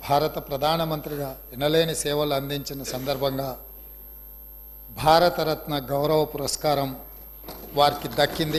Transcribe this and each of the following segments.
భారత ప్రధానమంత్రిగా ఎనలేని సేవలు అందించిన సందర్భంగా భారతరత్న గౌరవ పురస్కారం వారికి దక్కింది.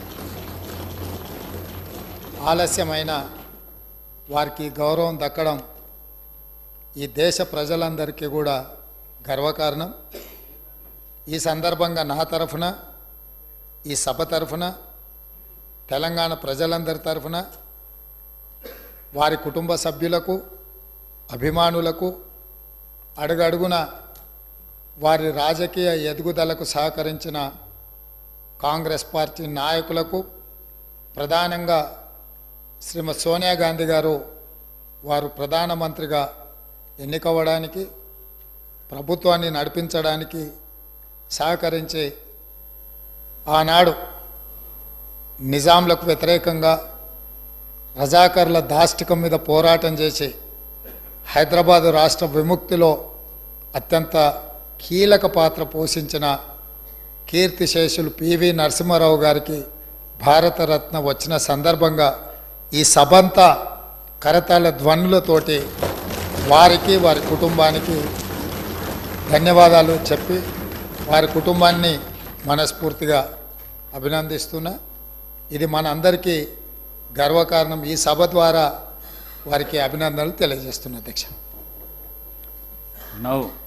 ఆలస్యమైన వారికి గౌరవం దక్కడం ఈ దేశ ప్రజలందరికీ కూడా గర్వకారణం. ఈ సందర్భంగా నా తరఫున, ఈ సభ తరఫున, తెలంగాణ ప్రజలందరి తరఫున వారి కుటుంబ సభ్యులకు, అభిమానులకు, అడుగడుగున వారి రాజకీయ ఎదుగుదలకు సహకరించిన కాంగ్రెస్ పార్టీ నాయకులకు, ప్రధానంగా శ్రీమతి సోనియా గాంధీ గారు వారు ప్రధానమంత్రిగా ఎన్నికవ్వడానికి, ప్రభుత్వాన్ని నడిపించడానికి సహకరించి ఆనాడు నిజాంలకు వ్యతిరేకంగా రజాకర్ల దాష్టికం మీద పోరాటం చేసి హైదరాబాదు రాష్ట్ర విముక్తిలో అత్యంత కీలక పాత్ర పోషించిన కీర్తిశేషులు పివి నరసింహారావు గారికి భారతరత్న వచ్చిన సందర్భంగా ఈ సభంతా కరతాళ ధ్వనులతోటి వారికి, వారి కుటుంబానికి ధన్యవాదాలు చెప్పి వారి కుటుంబాన్ని మనస్ఫూర్తిగా అభినందిస్తున్నా. ఇది మన అందరికీ గర్వకారణం. ఈ సభ ద్వారా వారికి అభినందనలు తెలియజేస్తున్నా అధ్యక్ష.